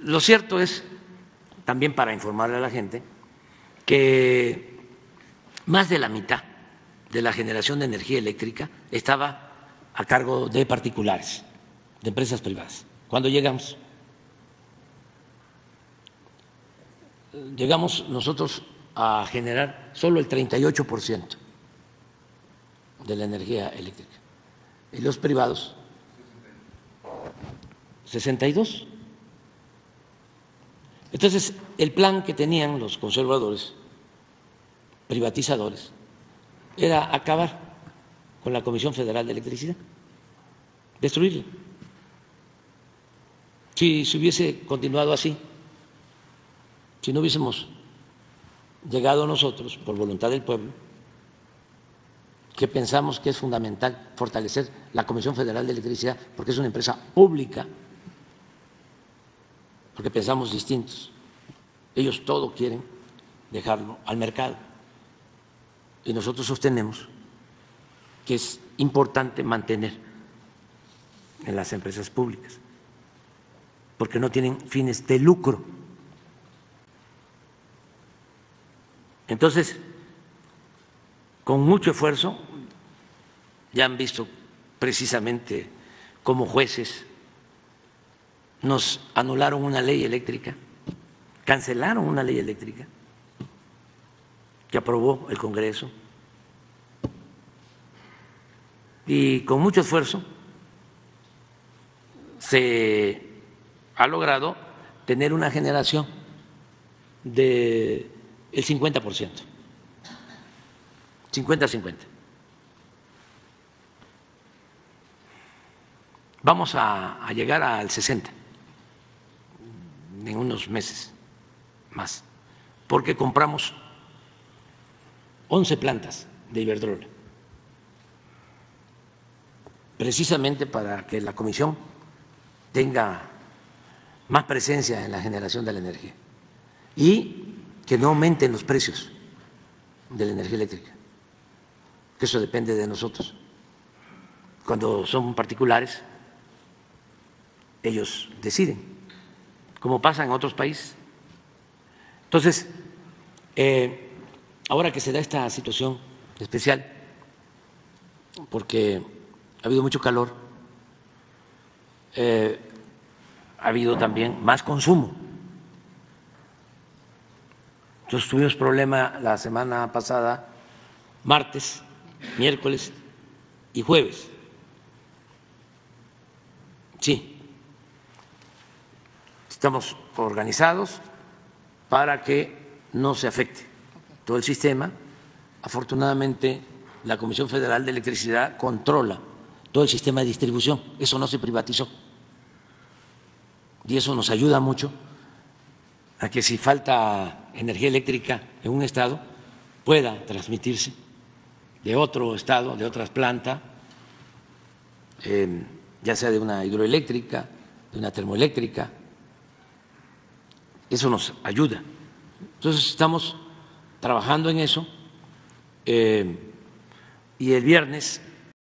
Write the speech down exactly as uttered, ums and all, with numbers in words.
lo cierto es, también para informarle a la gente, que más de la mitad de la generación de energía eléctrica estaba a cargo de particulares, de empresas privadas. Cuando llegamos, llegamos nosotros a generar solo el treinta y ocho por ciento de la energía eléctrica y los privados sesenta y dos. Entonces, el plan que tenían los conservadores, privatizadores, era acabar con la Comisión Federal de Electricidad, destruirla. Si se hubiese continuado así, si no hubiésemos llegado nosotros, por voluntad del pueblo, que pensamos que es fundamental fortalecer la Comisión Federal de Electricidad porque es una empresa pública, porque pensamos distintos. Ellos todo quieren dejarlo al mercado y nosotros sostenemos que es importante mantener en las empresas públicas porque no tienen fines de lucro. Entonces, con mucho esfuerzo, ya han visto precisamente cómo jueces nos anularon una ley eléctrica, cancelaron una ley eléctrica que aprobó el Congreso y con mucho esfuerzo se ha logrado tener una generación de el cincuenta por ciento, cincuenta a cincuenta. Vamos a, a llegar al sesenta en unos meses más, porque compramos once plantas de Iberdrola, precisamente para que la Comisión tenga más presencia en la generación de la energía y que no aumenten los precios de la energía eléctrica, que eso depende de nosotros. Cuando son particulares, ellos deciden, como pasa en otros países. Entonces, eh, ahora que se da esta situación especial, porque ha habido mucho calor, eh, ha habido también más consumo. Entonces tuvimos problema la semana pasada, martes, miércoles y jueves. Sí, estamos organizados para que no se afecte todo el sistema. Afortunadamente, la Comisión Federal de Electricidad controla todo el sistema de distribución, eso no se privatizó. Y eso nos ayuda mucho a que si falta energía eléctrica en un estado pueda transmitirse de otro estado, de otras plantas, eh, ya sea de una hidroeléctrica, de una termoeléctrica. Eso nos ayuda. Entonces estamos trabajando en eso eh, y el viernes